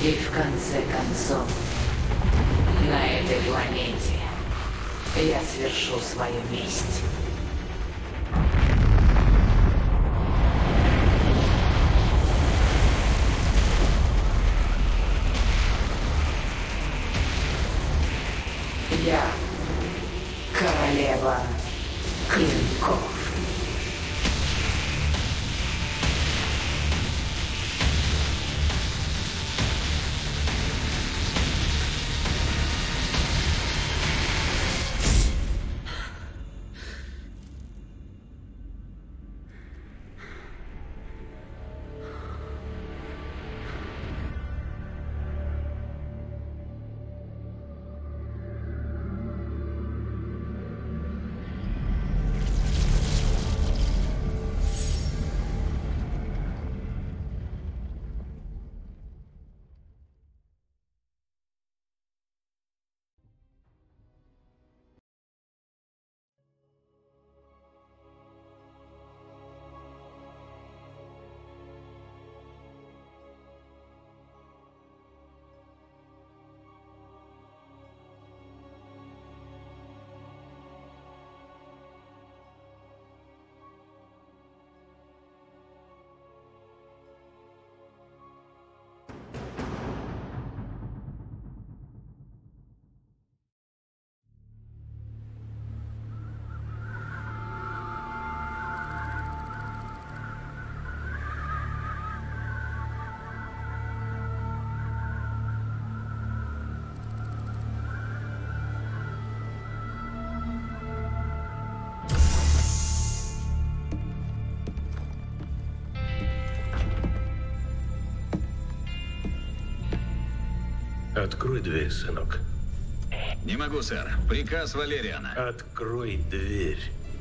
И в конце концов, на этой планете я свершу свою месть. Я королева клинков. Открой дверь, сынок. Не могу, сэр. Приказ Валериана. Открой дверь.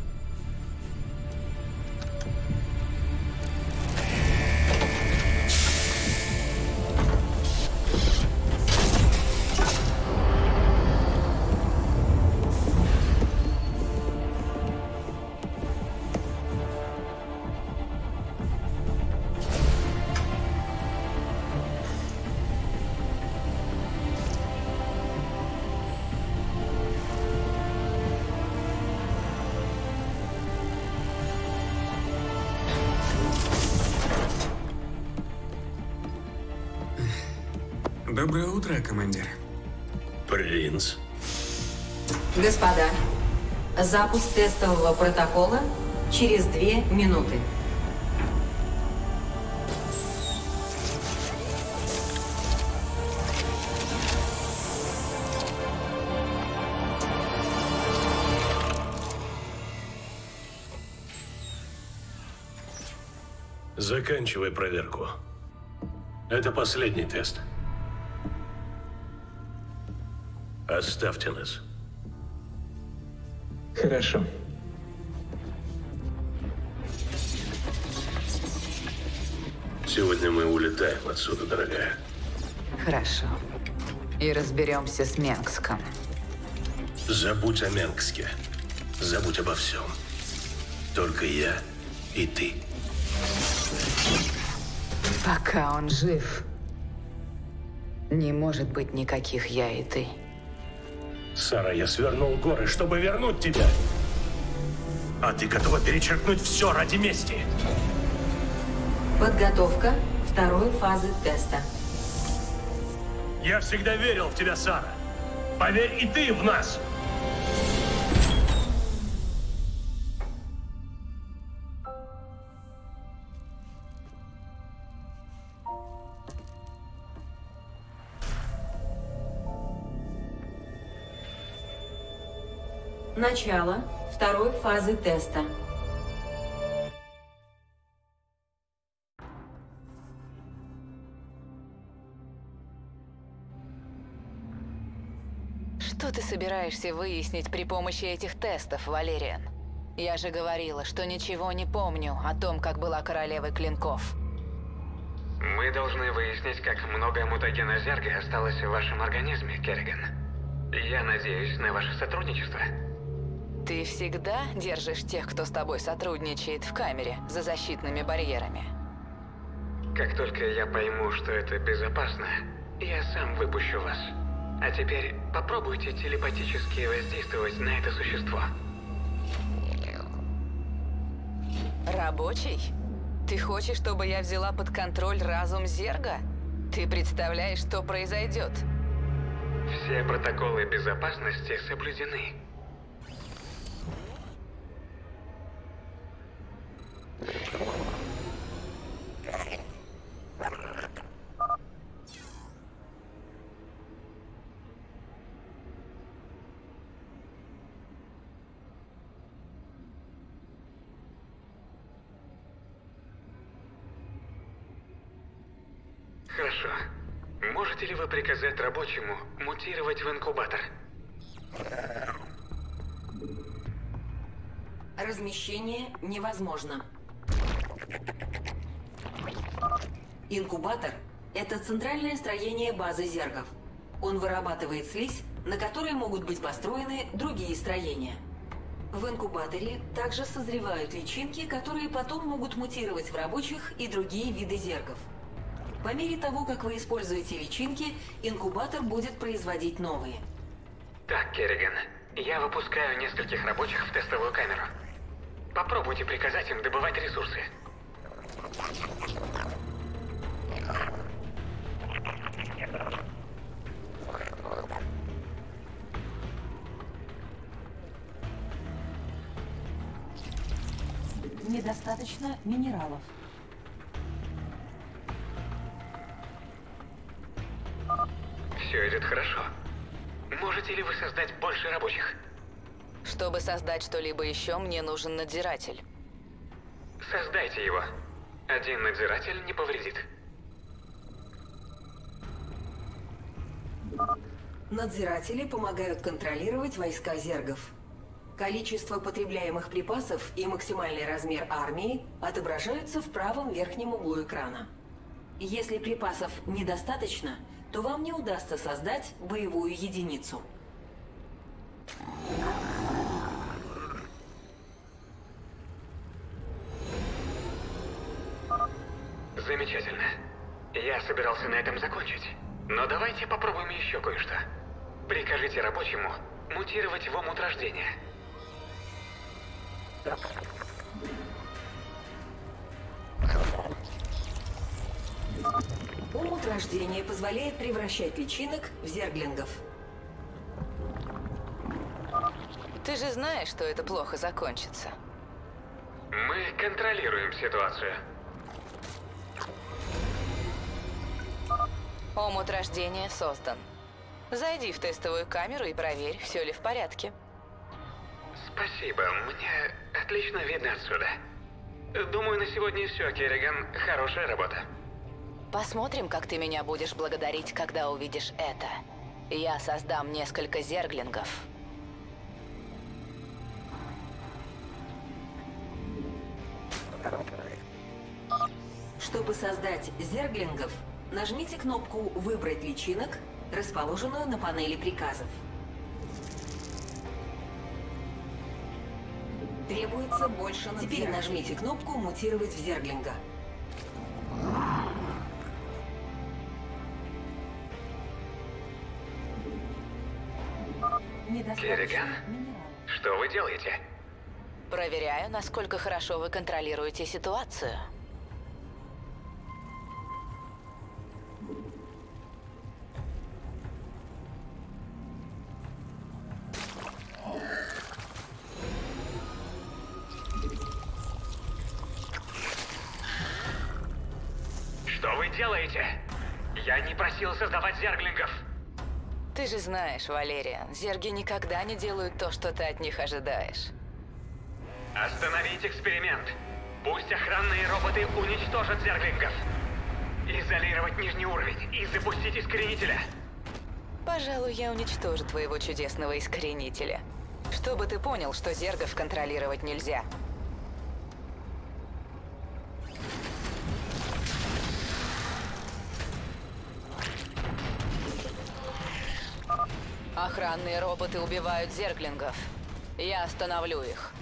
Доброе утро, командир. Принц. Господа, запуск тестового протокола через 2 минуты. Заканчивай проверку. Это последний тест. Оставьте нас. Хорошо. Сегодня мы улетаем отсюда, дорогая. Хорошо. И разберемся с Менгском. Забудь о Менгске. Забудь обо всем. Только я и ты. Пока он жив, не может быть никаких я и ты. Сара, я свернул горы, чтобы вернуть тебя. А ты готова перечеркнуть все ради мести. Подготовка второй фазы теста. Я всегда верил в тебя, Сара. Поверь и ты в нас. Начало второй фазы теста. Что ты собираешься выяснить при помощи этих тестов, Валериан? Я же говорила, что ничего не помню о том, как была королевой клинков. Мы должны выяснить, как много мутагена зерга осталось в вашем организме, Керриган. Я надеюсь на ваше сотрудничество. Ты всегда держишь тех, кто с тобой сотрудничает, в камере за защитными барьерами? Как только я пойму, что это безопасно, я сам выпущу вас. А теперь попробуйте телепатически воздействовать на это существо. Рабочий? Ты хочешь, чтобы я взяла под контроль разум Зерга? Ты представляешь, что произойдет? Все протоколы безопасности соблюдены. Хорошо. Можете ли вы приказать рабочему мутировать в инкубатор? Размещение невозможно. Инкубатор – это центральное строение базы зергов. Он вырабатывает слизь, на которой могут быть построены другие строения. В инкубаторе также созревают личинки, которые потом могут мутировать в рабочих и другие виды зергов. По мере того, как вы используете личинки, инкубатор будет производить новые. Так, Керриган, я выпускаю нескольких рабочих в тестовую камеру. Попробуйте приказать им добывать ресурсы. Недостаточно минералов. Все идет хорошо. Можете ли вы создать больше рабочих? Чтобы создать что-либо еще, мне нужен надзиратель. Создайте его. Один надзиратель не повредит. Надзиратели помогают контролировать войска зергов. Количество потребляемых припасов и максимальный размер армии отображаются в правом верхнем углу экрана. Если припасов недостаточно, то вам не удастся создать боевую единицу. Замечательно. Я собирался на этом закончить. Но давайте попробуем еще кое-что. Прикажите рабочему мутировать в омут рождения. Омут рождения позволяет превращать личинок в зерглингов. Ты же знаешь, что это плохо закончится. Мы контролируем ситуацию. Омут рождения создан. Зайди в тестовую камеру и проверь, все ли в порядке. Спасибо, мне отлично видно отсюда. Думаю, на сегодня все, Керриган. Хорошая работа. Посмотрим, как ты меня будешь благодарить, когда увидишь это. Я создам несколько зерглингов. Чтобы создать зерглингов, нажмите кнопку «Выбрать личинок», расположенную на панели приказов. Требуется больше надзирателей. Теперь нажмите кнопку «Мутировать в зерглинга». Керриган, что вы делаете? Проверяю, насколько хорошо вы контролируете ситуацию. Что вы делаете? Я не просил создавать зерглингов. Ты же знаешь, Валериан, зерги никогда не делают то, что ты от них ожидаешь. Остановить эксперимент. Пусть охранные роботы уничтожат зерглингов. Изолировать нижний уровень и запустить искоренителя. Пожалуй, я уничтожу твоего чудесного искоренителя. Чтобы ты понял, что зергов контролировать нельзя. Охранные роботы убивают зерглингов. Я остановлю их.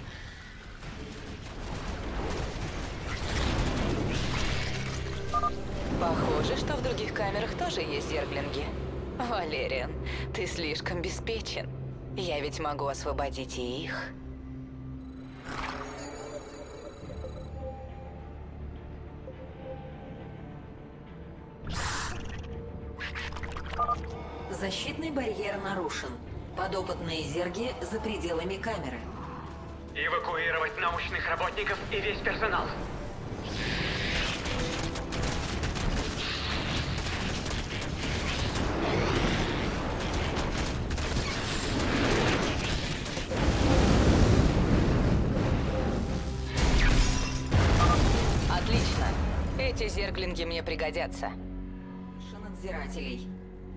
Похоже, что в других камерах тоже есть зерглинги. Валериан, ты слишком беспечен. Я ведь могу освободить и их. Защитный барьер нарушен. Подопытные зерги за пределами камеры. Эвакуировать научных работников и весь персонал. Отлично. Эти зерглинги мне пригодятся. Надзирателей.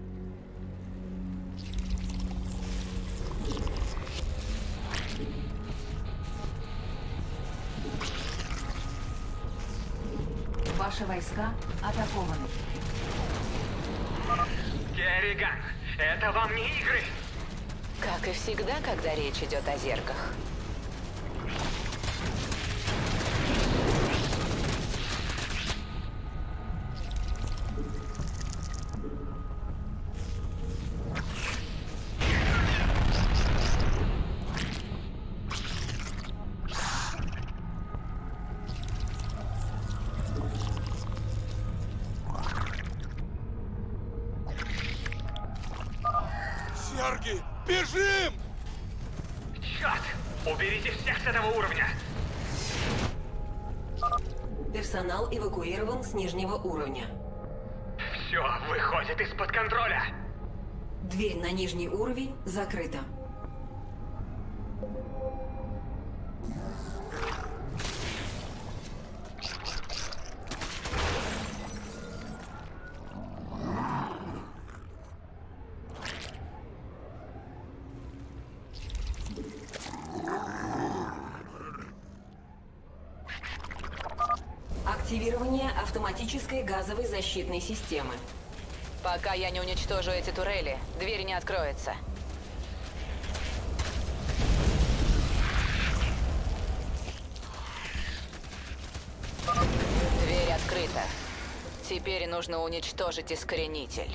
Ваши войска атакованы. Керриган, это вам не игры! Как и всегда, когда речь идет о зергах. Зерги, бежим! Черт! Уберите всех с этого уровня! Персонал эвакуирован с нижнего уровня. Все выходит из-под контроля! Дверь на нижний уровень закрыта. Активирование автоматической газовой защитной системы. Пока я не уничтожу эти турели, дверь не откроется. Дверь открыта. Теперь нужно уничтожить искоренитель.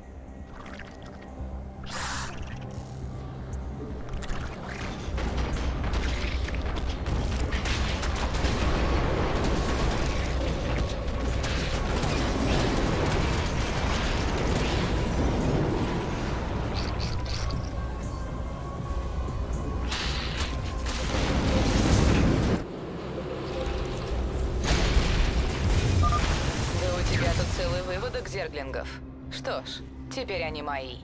Целый выводок зерглингов. Что ж, теперь они мои.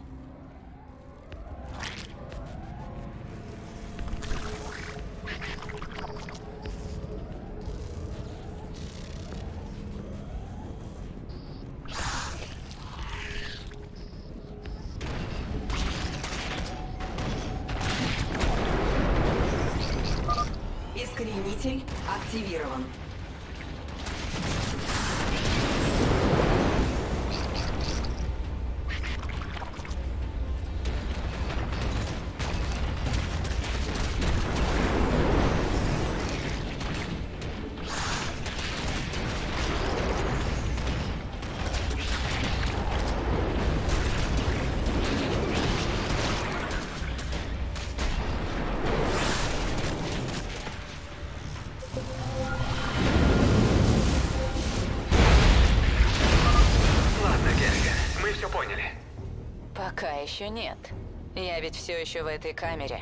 Искоренитель активирован. Пока еще нет. Я ведь все еще в этой камере.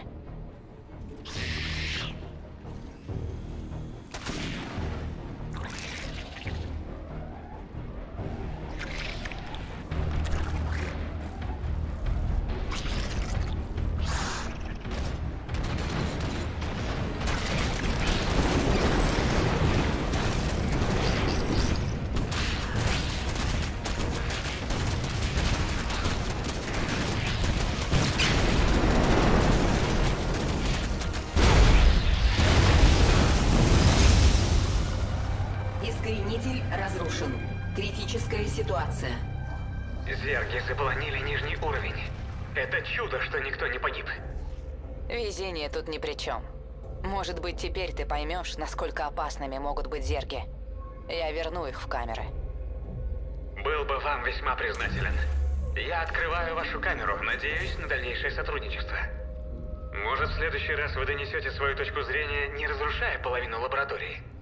Искоренитель разрушен. Критическая ситуация. Зерги заполонили нижний уровень. Это чудо, что никто не погиб. Везение тут ни при чем. Может быть, теперь ты поймешь, насколько опасными могут быть зерги. Я верну их в камеры. Был бы вам весьма признателен. Я открываю вашу камеру, надеюсь на дальнейшее сотрудничество. Может, в следующий раз вы донесете свою точку зрения, не разрушая половину лаборатории?